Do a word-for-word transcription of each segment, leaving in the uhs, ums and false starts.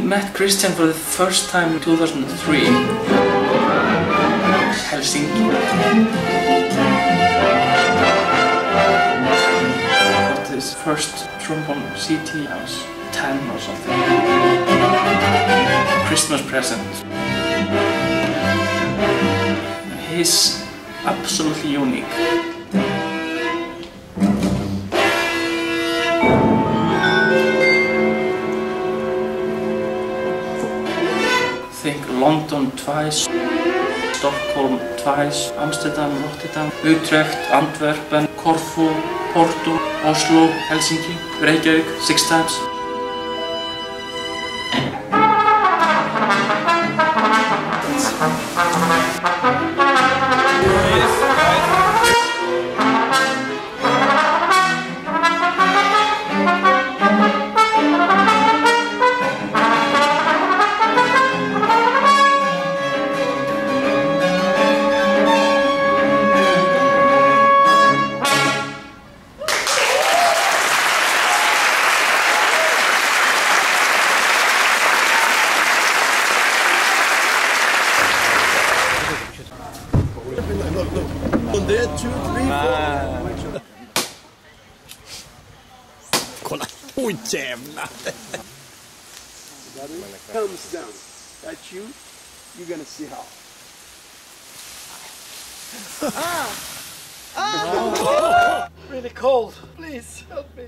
met Christian for the first time in two thousand three. Helsinki. I got his first trombone C D. I was ten or something. Christmas present. He's absolutely unique. Think London twice, Stockholm twice, Amsterdam, Rotterdam, Utrecht, Antwerpen, Corfu, Porto, Oslo, Helsinki, Reykjavik six times. One there, two, three, four. Kolla, oj jävlar! Comes down. That's you. You're gonna see how. Ah! Ah! Really cold. Please help me.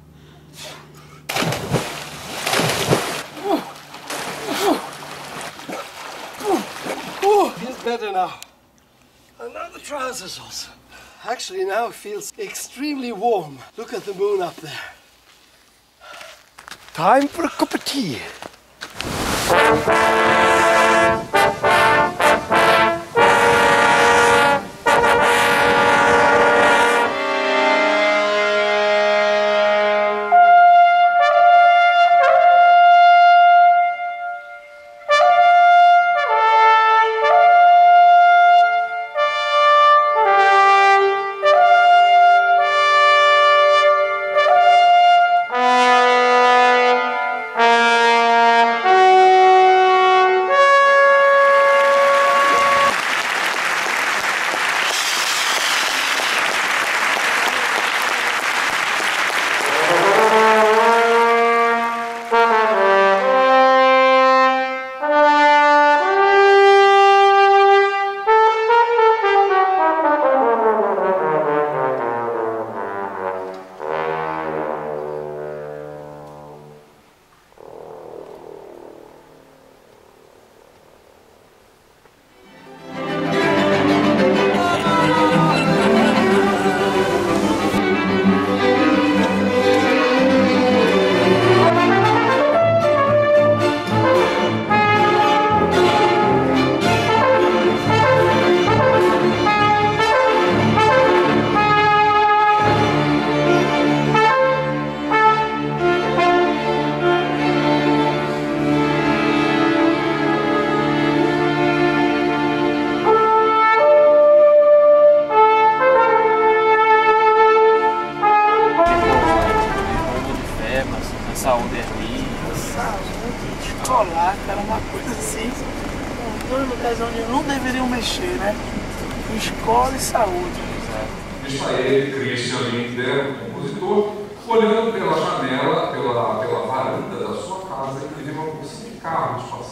Oh, feels better now. And now the trousers also. Actually, now it feels extremely warm. Look at the moon up there. Time for a cup of tea. Saúde ali. Saúde, escolar, cara, uma coisa assim. Dois lugares onde não deveriam mexer, né? Escola e saúde. Está ele, Christian Lindberg, compositor, olhando pela janela, pela, pela varanda da sua casa e vê uma bolsa de carros passando.